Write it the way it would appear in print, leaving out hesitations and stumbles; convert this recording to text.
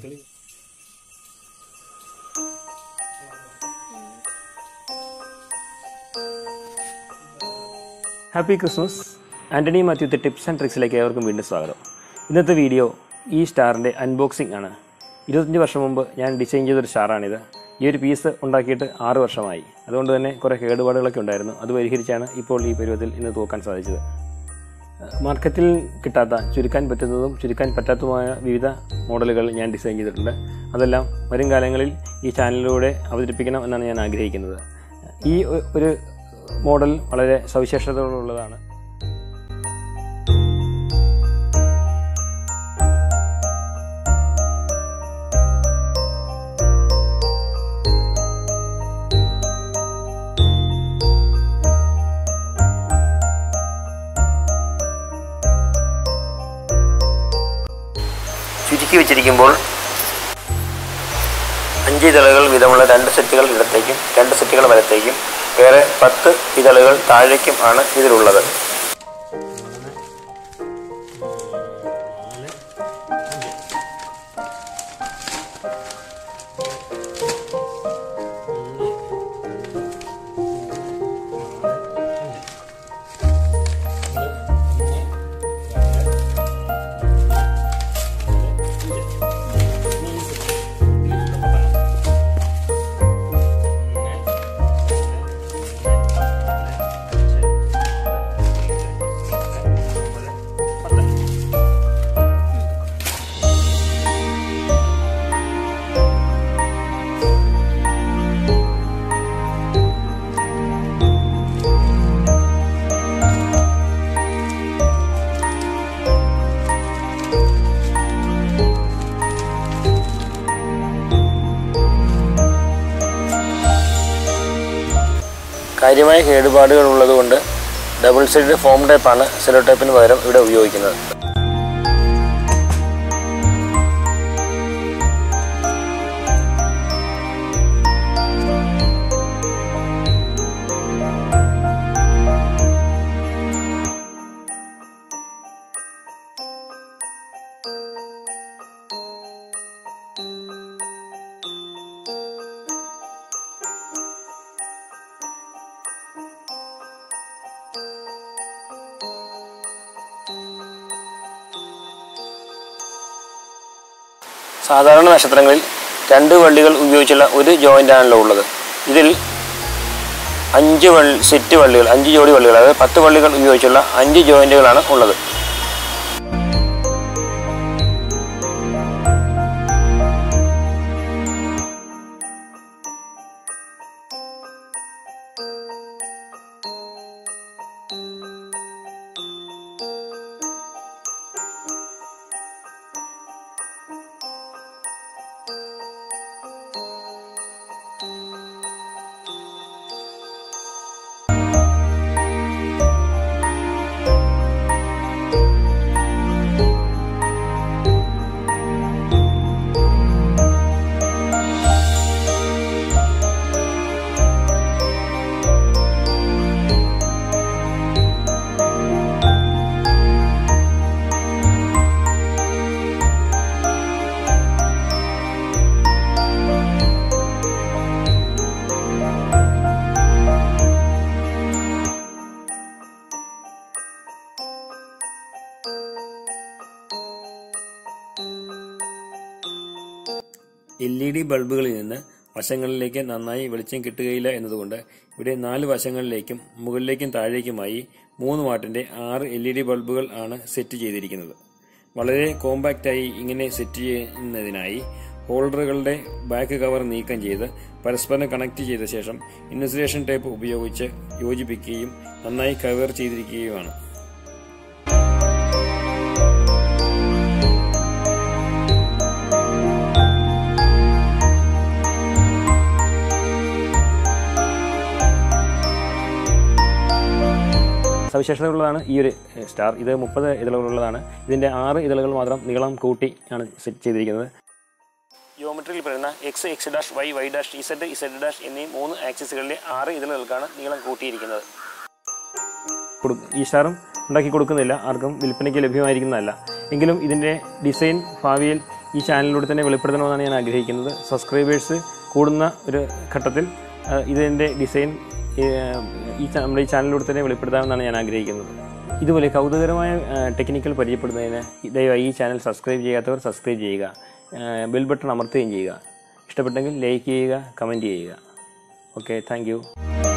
Happy Christmas. Antony മാത്യുവിൻ്റെ tips and ട്രിക്സിലേക്ക് ഏവർക്കും വീണ്ടും സ്വാഗതം. ഇന്നത്തെ വീഡിയോ ഈ സ്റ്റാറിൻ്റെ അൺബോക്സിംഗ് ആണ്. 25 വർഷം മുമ്പ് ഞാൻ ഡിസൈൻ ചെയ്തൊരു സ്റ്റാറാണിത്. ഈ ഒരു പീസ് ഉണ്ടാക്കിയിട്ട് 6 വർഷമായി. അതുകൊണ്ട് തന്നെ കുറേ കേടുപാടുകളൊക്കെ ഉണ്ടായിരുന്നു. അത് പരിഹരിച്ചാണ് ഇപ്പോൾ ഈ പരുവത്തിൽ ഇന്ന് തൂക്കാൻ സാധിച്ചത്. മാർക്കറ്റിൽ കിട്ടാത്ത, ചുരുക്കാൻ പറ്റുന്നതും ചുരുക്കാൻ പറ്റാത്തതുമായ വിവിധ മോഡലുകൾ ഞാൻ ഡിസൈൻ ചെയ്തിട്ടുണ്ട്. അതെല്ലാം വരും കാലങ്ങളിൽ ഈ ചാനലിലൂടെ അവതരിപ്പിക്കണം എന്നാണ് ഞാൻ ആഗ്രഹിക്കുന്നത്. ഈ ഒരു മോഡൽ വളരെ സവിശേഷതകളുള്ളതാണ്. ചുരുക്കി വെച്ചിരിക്കുമ്പോൾ 5 ഇതളുകൾ വീതമുള്ള 2 സെറ്റുകൾ ഇടത്തേക്കും 2 സെറ്റുകൾ വലത്തേക്കും വേറെ 10 ഇതളുകൾ താഴേക്കും ആണ് ഇതിലുള്ളത്. കാര്യമായ കേടുപാടുകൾ ഉള്ളതുകൊണ്ട് ഡബിൾ സൈഡ് ഫോം ടേപ്പാണ് സെല്ലോ ടേപ്പിന് പകരം ഇവിടെ ഉപയോഗിക്കുന്നത്. സാധാരണ നക്ഷത്രങ്ങളിൽ 2 വള്ളികൾ ഉപയോഗിച്ചുള്ള ഒരു ജോയിൻ്റാണല്ലോ ഉള്ളത്. ഇതിൽ 5 സെറ്റ് വള്ളികൾ, 5 ജോഡി വള്ളികൾ, അതായത് 10 വള്ളികൾ ഉപയോഗിച്ചുള്ള 5 ജോയിൻറ്റുകളാണ് ഉള്ളത്. LED ബൾബുകളിൽ നിന്ന് വശങ്ങളിലേക്ക് നന്നായി വെളിച്ചം കിട്ടുകയില്ല എന്നതുകൊണ്ട് ഇവിടെ 4 വശങ്ങളിലേക്കും മുകളിലേക്കും താഴേക്കുമായി 3 വാട്ടിന്റെ 6 LED ബൾബുകൾ ആണ് സെറ്റ് ചെയ്തിരിക്കുന്നത്. വളരെ കോമ്പാക്റ്റായി ഇങ്ങനെ സെറ്റ് ചെയ്യുന്നതിനായി ഹോൾഡറുകളുടെ ബാക്ക് കവർ നീക്കം ചെയ്ത് പരസ്പരം കണക്ട് ചെയ്ത ശേഷം ഇൻസുലേഷൻ ടേപ്പ് ഉപയോഗിച്ച് യോജിപ്പിക്കുകയും നന്നായി കവർ ചെയ്തിരിക്കുകയുമാണ്. സവിശേഷതകളുള്ളതാണ് ഈ ഒരു സ്റ്റാർ. ഇത് 30 ഇതളുകളുള്ളതാണ്. ഇതിൻ്റെ 6 ഇതളുകൾ മാത്രം നീളം കൂട്ടി ആണ് സെറ്റ് ചെയ്തിരിക്കുന്നത്. ജിയോമെട്രിയിൽ പറയുന്ന X, X dash, Y, Y dash, Z, Z dash എന്നീ 3 ആക്സിസുകളിലെ 6 ഇതളുകൾക്കാണ് നീളം കൂട്ടിയിരിക്കുന്നത്. ഈ സ്റ്റാറും ഉണ്ടാക്കി കൊടുക്കുന്നില്ല, ആർക്കും വിൽപ്പനയ്ക്ക് ലഭ്യമായിരിക്കുന്നതല്ല. എങ്കിലും ഇതിൻ്റെ ഡിസൈൻ ഭാവിയിൽ ഈ ചാനലിലൂടെ തന്നെ വെളിപ്പെടുത്തണമെന്നാണ് ഞാൻ ആഗ്രഹിക്കുന്നത്. സബ്സ്ക്രൈബേഴ്സ് കൂടുന്ന ഒരു ഘട്ടത്തിൽ ഇതിൻ്റെ ഡിസൈൻ നമ്മുടെ ഈ ചാനലിലൂടെ തന്നെ വെളിപ്പെടുത്താമെന്നാണ് ഞാൻ ആഗ്രഹിക്കുന്നത്. ഇതുപോലെ കൗതുകരമായ ടെക്നിക്കൽ പരിചയപ്പെടുന്നതിന് ദയവായി ഈ ചാനൽ സബ്സ്ക്രൈബ് ചെയ്യാത്തവർ സബ്സ്ക്രൈബ് ചെയ്യുക, ബെൽ ബട്ടൺ അമർത്തുകയും ചെയ്യുക. ഇഷ്ടപ്പെട്ടെങ്കിൽ ലൈക്ക് ചെയ്യുക, കമൻറ്റ് ചെയ്യുക. Okay, thank U.